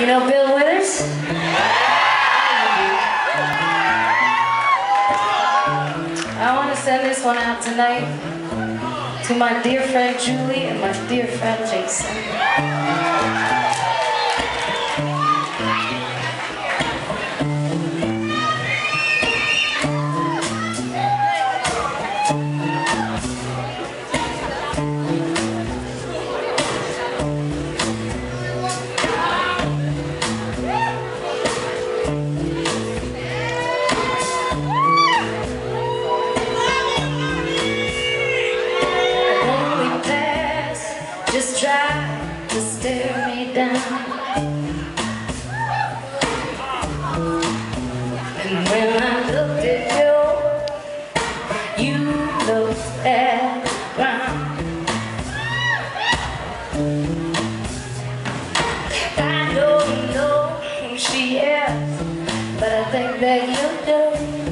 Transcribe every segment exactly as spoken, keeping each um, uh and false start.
You know Bill Withers? I want to send this one out tonight to my dear friend Julie and my dear friend Jason. Just try to stare me down, and when I looked at you, you looked at the ground. I don't know who she is, but I think that you do.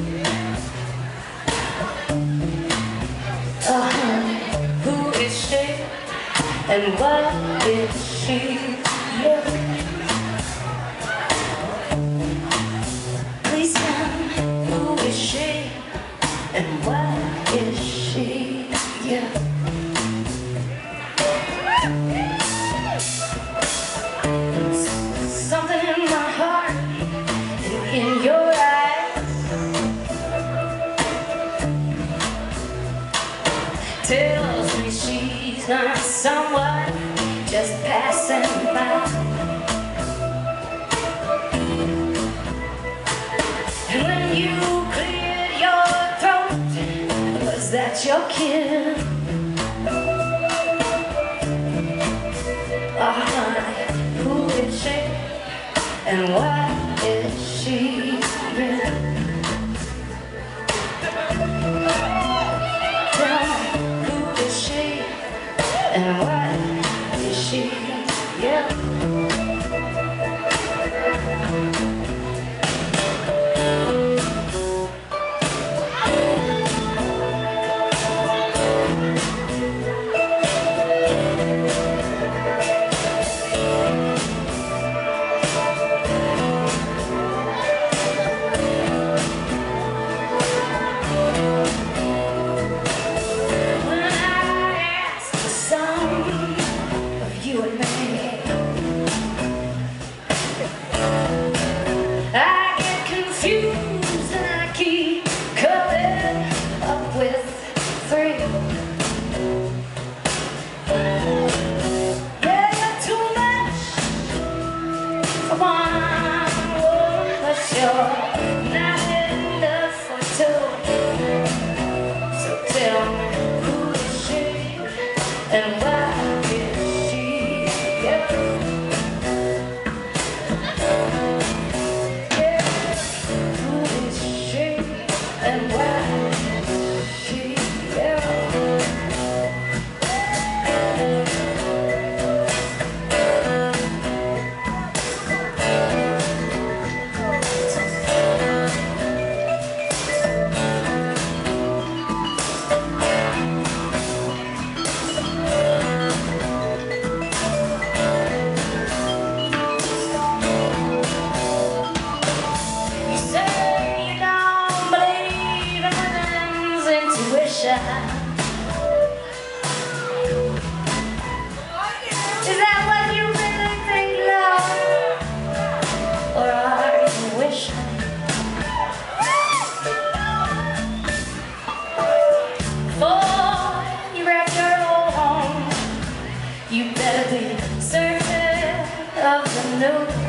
Oh, honey, who is she? And what is she? Yeah. Please tell me, who is she? And what is she? Yeah. Something in my heart and in your eyes tells me she's not someone just passing by. And when you cleared your throat, was that your kid? Oh, honey, who is she? And what is she really? And what is she? Yeah. I get confused and I keep coming up with three. Yeah, you're too much for one woman, but you're not enough for two. So tell me, who is she and why is she? Yeah. And why she Is that what you really think, love? Or are you wishing? Before you wrap your old home, you better be certain of the new.